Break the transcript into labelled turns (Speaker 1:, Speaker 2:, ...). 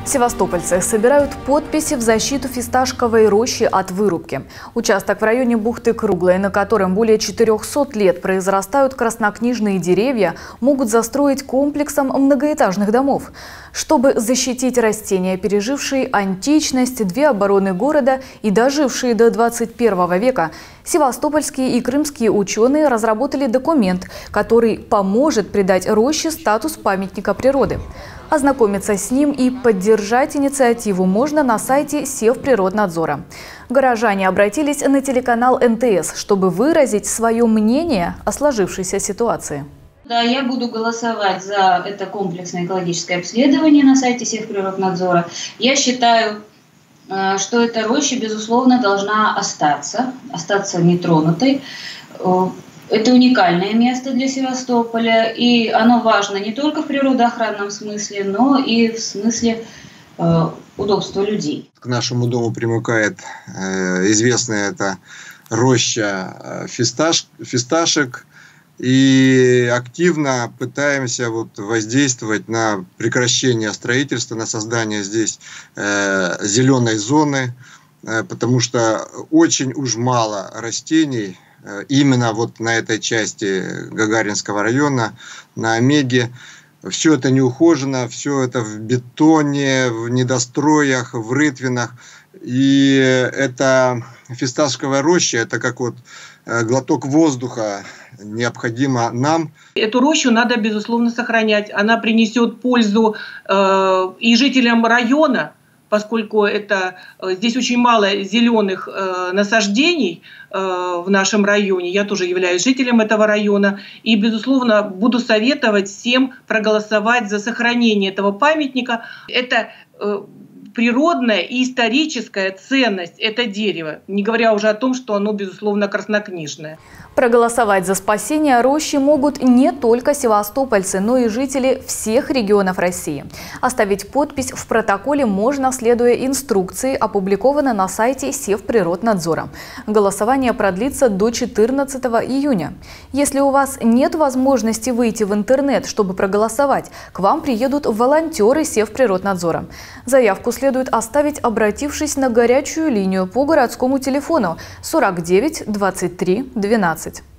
Speaker 1: Севастопольцы собирают подписи в защиту фисташковой рощи от вырубки. Участок в районе бухты Круглой, на котором более 400 лет произрастают краснокнижные деревья, могут застроить комплексом многоэтажных домов. Чтобы защитить растения, пережившие античность, две обороны города и дожившие до 21 века, севастопольские и крымские ученые разработали документ, который поможет придать роще статус памятника природы. Ознакомиться с ним и поддержать инициативу можно на сайте Севприроднадзора. Горожане обратились на телеканал НТС, чтобы выразить свое мнение о сложившейся ситуации.
Speaker 2: Да, я буду голосовать за это комплексное экологическое обследование на сайте Севприроднадзора. Я считаю, что эта роща, безусловно, должна остаться нетронутой. Это уникальное место для Севастополя, и оно важно не только в природоохранном смысле, но и в смысле удобства людей.
Speaker 3: К нашему дому примыкает известная эта роща фисташек, и активно пытаемся воздействовать на прекращение строительства, на создание здесь зеленой зоны, потому что очень уж мало растений именно на этой части Гагаринского района, на Омеге. Все это не ухожено, все это в бетоне, в недостроях, в рытвинах. И эта фисташковая роща, это как глоток воздуха необходимо нам.
Speaker 4: Эту рощу надо, безусловно, сохранять. Она принесет пользу и жителям района, поскольку здесь очень мало зеленых насаждений в нашем районе. Я тоже являюсь жителем этого района. И, безусловно, буду советовать всем проголосовать за сохранение этого памятника. Это природная и историческая ценность, это дерево, не говоря уже о том, что оно, безусловно, краснокнижное.
Speaker 1: Проголосовать за спасение рощи могут не только севастопольцы, но и жители всех регионов России. Оставить подпись в протоколе можно, следуя инструкции, опубликованной на сайте Севприроднадзора. Голосование продлится до 14 июня. Если у вас нет возможности выйти в интернет, чтобы проголосовать, к вам приедут волонтеры Севприроднадзора. Заявку следует оставить, обратившись на горячую линию по городскому телефону 49 23 12.